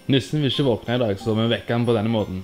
Nissen vil ikke våkne i dag, så vi vekker han på denne måten.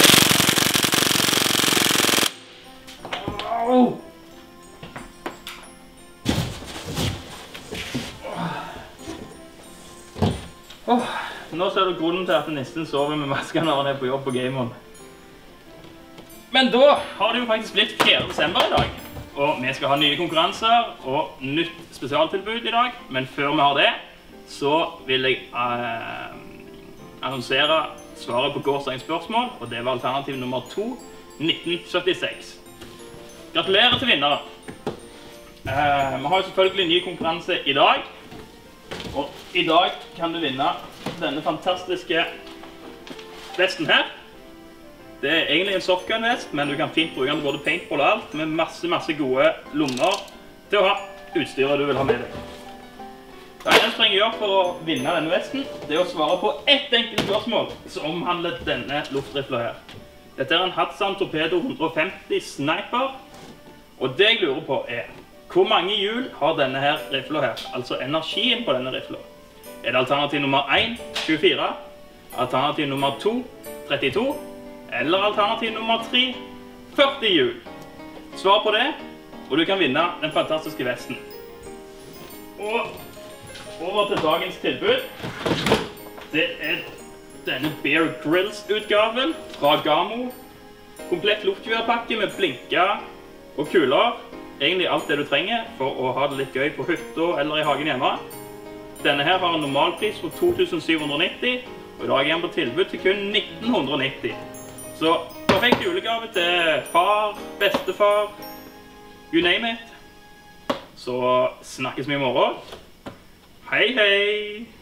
Nå ser du grunnen til at nissen sover med maska når han er på jobb på Game-On. Men da har det jo faktisk blitt 4. desember i dag, og vi skal ha nye konkurranser og nytt spesialtilbud i dag. Men før vi har det, så vil jeg annonsere svaret på gårsdagens spørsmål, og det var alternativ nummer 2, 1976. Gratulerer til vinnere! Vi har jo selvfølgelig en ny konkurranse i dag, og i dag kan du vinne denne fantastiske vesten her. Det er egentlig en softgun-vest, men du kan fint bruke den både paintball og alt, med masse gode lommer til å ha utstyret du vil ha med deg. Det eneste jeg gjør for å vinne denne vesten, det er å svare på ett enkelt spørsmål som omhandler denne luftrifla her. Dette er en Hatsan Torpedo 150 Sniper, og det jeg lurer på er, hvor mange hjul har denne her rifla her, altså energien på denne rifla? Er det alternativ nummer 1, 24, alternativ nummer 2, 32, eller alternativ nummer 3, 40 hjul? Svar på det, og du kan vinne den fantastiske vesten. Og over til dagens tilbud. Det er denne Bear Grylls-utgaven fra Gamo. Komplett luftgeværpakke med blinker og kuler. Egentlig alt det du trenger for å ha det litt gøy på hytta eller i hagen hjemme. Denne her har en normalpris på 2790, og i dag er den på tilbud til kun 1990. Så perfekt julegave til far, bestefar, you name it. Så snakkes vi i morgen. Hei, hei!